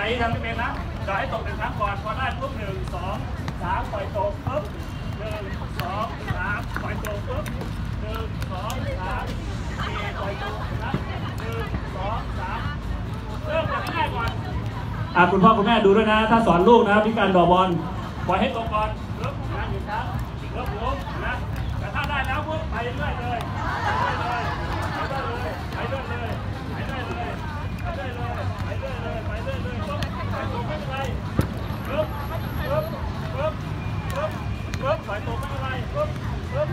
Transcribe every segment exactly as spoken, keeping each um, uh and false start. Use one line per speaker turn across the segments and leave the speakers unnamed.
ทำไม่เป็นนะจะให้ตกหนึ่งครั้งก่อนพอได้ปุ๊บหนึ่งสองสามปล่อยตกปุ๊บหนึ่งสองสามปล่อยตกปุ๊บหนึ่งสองสามสี่ปล่อยตกนะหนึ่งสองสามเริ่มจากง่ายก่อนอ่ะคุณพ่อคุณแม่ดูด้วยนะถ้าสอนลูกนะพิการดอกบอลปล่อยให้ตกก่อนเริ่มงานหยุดครับเริ่มล้มนะแต่ถ้าได้แล้วปุ๊บไปเรื่อยเลยไปเรื่อยเลยไปเรื่อยเลยไปเรื่อยเลยไปเรื่อยเลยไปเรื่อยเลยไปเรื่อยเลยปุ๊บไปตกไม่เป็นไรปุ๊บปุ๊บปุ๊บปุ๊บปุ๊บไปตกไม่เป็นไรปุ๊บปุ๊บ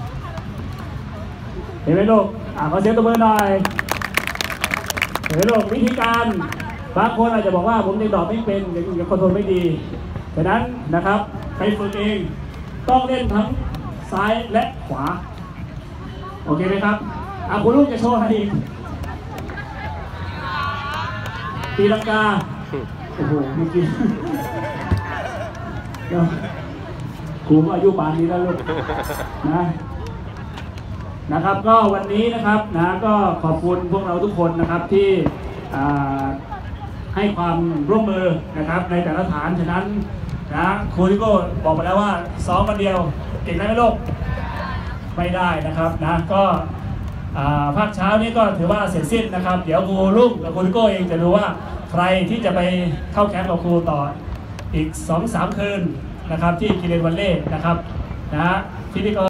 เห็นไหมลูกอ่ะขอเสียงตบมือหน่อยเห็นไหมลูกวิธีการบางคนอาจจะบอกว่าผมยังดอกไม่เป็นยังคอนโทรลไม่ดีฉะนั้นนะครับไปฝึกเองต้องเล่นทั้งซ้ายและขวาโอเคไหมครับอ่ะคุณลูกจะโชว์อะไรอีกตีลังกาโอ้โหเมื่อกี้ครูอายุป่านนี้แล้วลูกนะนะครับก็วันนี้นะครับนะก็ขอบคุณพวกเราทุกคนนะครับที่ให้ความร่วมมือนะครับในแต่ละฐานฉะนั้นนะครูที่ก็บอกไปแล้วว่าซ้อมวันเดียวเก่งได้ไหมลูกไม่ได้นะครับนะก็ภาคเช้านี้ก็ถือว่าเสร็จสิ้นนะครับเดี๋ยวครูลุงกับครูที่ก็เองจะดูว่าใครที่จะไปเข้าแคมป์กับครูต่ออีก สองสาม คืนนะครับที่กิเลนวันเล่นะครับนะที่นี่ก็